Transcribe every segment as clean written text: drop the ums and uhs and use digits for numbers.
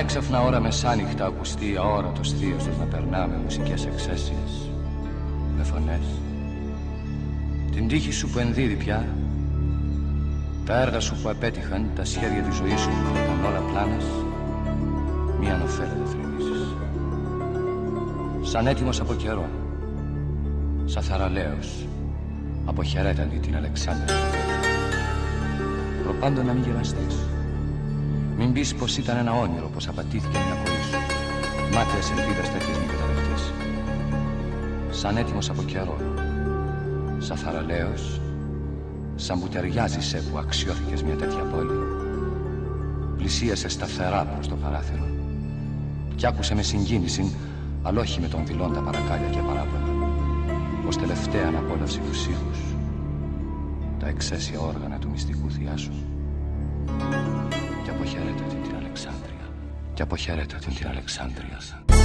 Πανέξαφνα ώρα μεσάνυχτα ακουστεί αόρατος θείος τους να περνά με μουσικές εξαίσιες, με φωνές. Την τύχη σου που ενδίδει πια, τα έργα σου που απέτυχαν, τα σχέδια της ζωής σου που ήταν όλα πλάνες, μία ανοφέρεται θρηνήσεις. Σαν έτοιμος από καιρό, σαν θαραλέος, αποχαιρέτανη την Αλεξάνδρεια. Προπάντων να μην γελαστείς. Μην πεις πως ήταν ένα όνειρο, πως απατήθηκε μια πολύ σου. Μάταιες ελπίδες τέτοιες μην καταδεχτείς. Σαν έτοιμος από καιρό, σαν θαραλέος, σαν που ταιριάζεσαι που αξιώθηκες μια τέτοια πόλη, πλησίασε σταθερά προς το παράθυρο κι άκουσε με συγκίνηση, αλλά όχι με τον δηλώντα παρακάλια και παράπονα, ως τελευταία αναπόλαυση τους ήχους, τα εξαίσια όργανα του μυστικού θειάσου. Κι αποχαιρέτα την Αλεξάνδρεια. Κι αποχαιρέτα την Αλεξάνδρεια.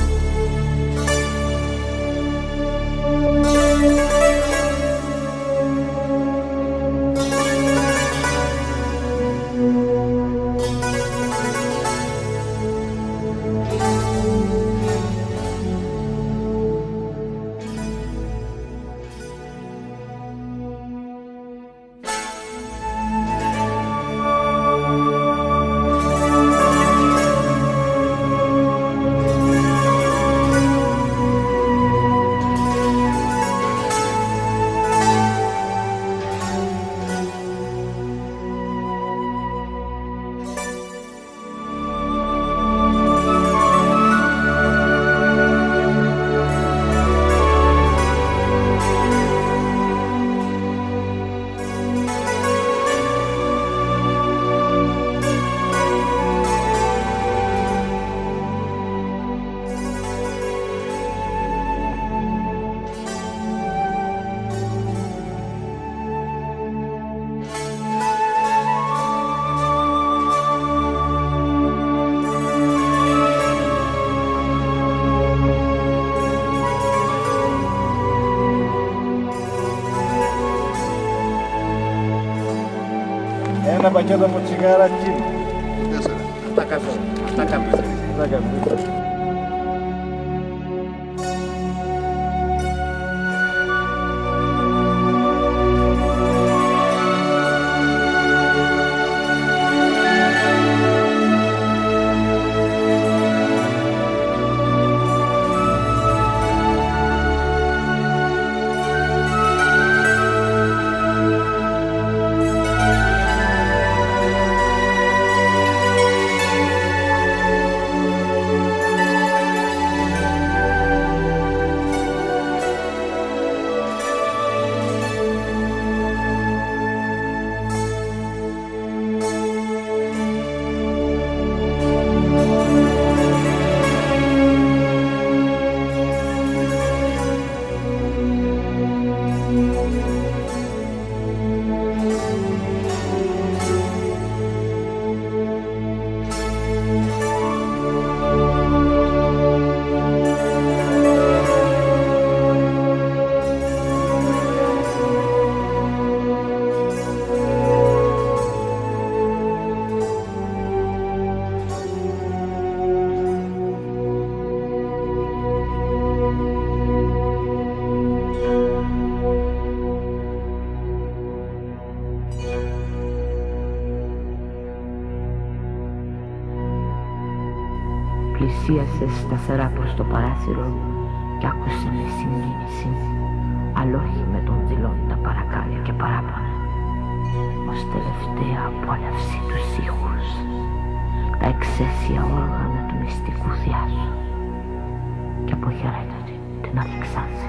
Ένα πακέτο από τσιγάρα κίνη. 4. Αυτά κάπου. Πλησίασε σταθερά προς το παράθυρο κι άκουσε με συγκίνηση, αλλά όχι με τον δηλώντα παρακάλια και παράπονα, ως τελευταία απόλαυση τους ήχους, τα εξαίσια όργανα του μυστικού θειάσου, και αποχαιρέτα την Αλεξάνδρεια.